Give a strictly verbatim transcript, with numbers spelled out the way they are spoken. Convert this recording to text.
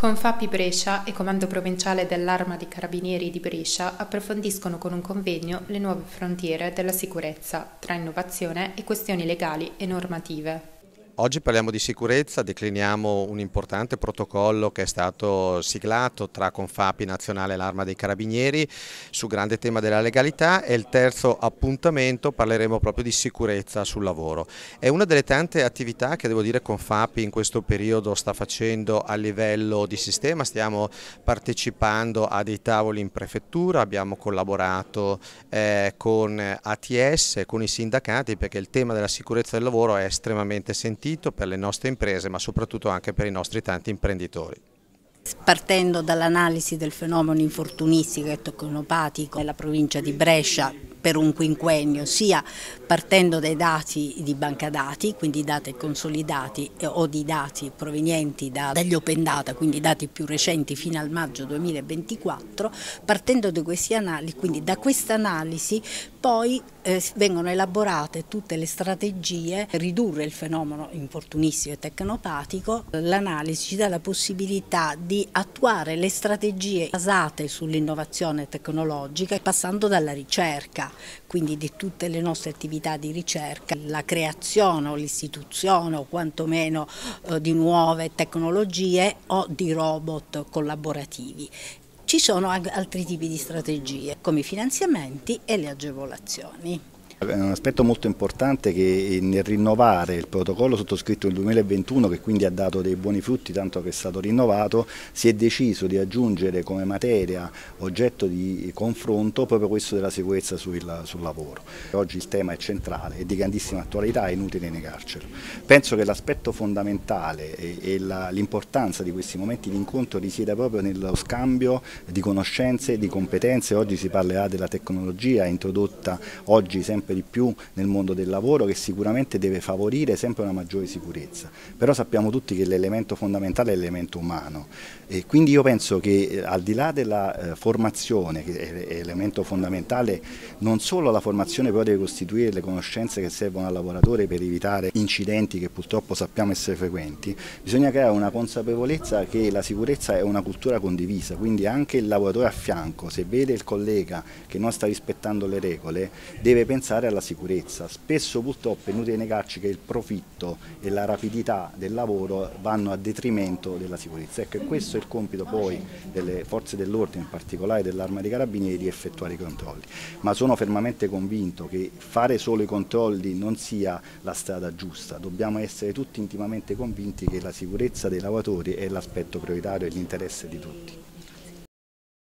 Confapi Brescia e Comando Provinciale dell'Arma dei Carabinieri di Brescia approfondiscono con un convegno le nuove frontiere della sicurezza, tra innovazione e questioni legali e normative. Oggi parliamo di sicurezza, decliniamo un importante protocollo che è stato siglato tra Confapi Nazionale e l'Arma dei Carabinieri sul grande tema della legalità, e il terzo appuntamento parleremo proprio di sicurezza sul lavoro. È una delle tante attività che devo dire Confapi in questo periodo sta facendo a livello di sistema. Stiamo partecipando a dei tavoli in prefettura, abbiamo collaborato eh, con A T S, con i sindacati, perché il tema della sicurezza del lavoro è estremamente sentito per le nostre imprese, ma soprattutto anche per i nostri tanti imprenditori. Partendo dall'analisi del fenomeno infortunistico e tecnopatico nella provincia di Brescia per un quinquennio, sia partendo dai dati di banca dati, quindi dati consolidati, o di dati provenienti da, dagli open data, quindi dati più recenti fino al maggio duemilaventiquattro, partendo da questi analisi, quindi da questa analisi poi eh, vengono elaborate tutte le strategie per ridurre il fenomeno infortunistico e tecnopatico. L'analisi ci dà la possibilità di attuare le strategie basate sull'innovazione tecnologica, passando dalla ricerca, quindi di tutte le nostre attività di ricerca, la creazione o l'istituzione o quantomeno eh, di nuove tecnologie o di robot collaborativi. Ci sono anche altri tipi di strategie, come i finanziamenti e le agevolazioni. È un aspetto molto importante che nel rinnovare il protocollo sottoscritto nel duemilaventuno, che quindi ha dato dei buoni frutti tanto che è stato rinnovato, si è deciso di aggiungere come materia oggetto di confronto proprio questo della sicurezza sul, sul lavoro. Oggi il tema è centrale, è di grandissima attualità, è inutile negarcelo. Penso che l'aspetto fondamentale e, e l'importanza di questi momenti di incontro risieda proprio nello scambio di conoscenze, di competenze. Oggi si parlerà della tecnologia introdotta oggi sempre di più nel mondo del lavoro, che sicuramente deve favorire sempre una maggiore sicurezza, però sappiamo tutti che l'elemento fondamentale è l'elemento umano, e quindi io penso che al di là della eh, formazione, che è elemento fondamentale, non solo la formazione però deve costituire le conoscenze che servono al lavoratore per evitare incidenti che purtroppo sappiamo essere frequenti, bisogna creare una consapevolezza che la sicurezza è una cultura condivisa, quindi anche il lavoratore a fianco, se vede il collega che non sta rispettando le regole, deve pensare alla sicurezza. Spesso purtroppo è inutile negarci che il profitto e la rapidità del lavoro vanno a detrimento della sicurezza. Ecco, e questo è il compito poi delle forze dell'ordine, in particolare dell'Arma dei Carabinieri, di effettuare i controlli. Ma sono fermamente convinto che fare solo i controlli non sia la strada giusta, dobbiamo essere tutti intimamente convinti che la sicurezza dei lavoratori è l'aspetto prioritario e l'interesse di tutti.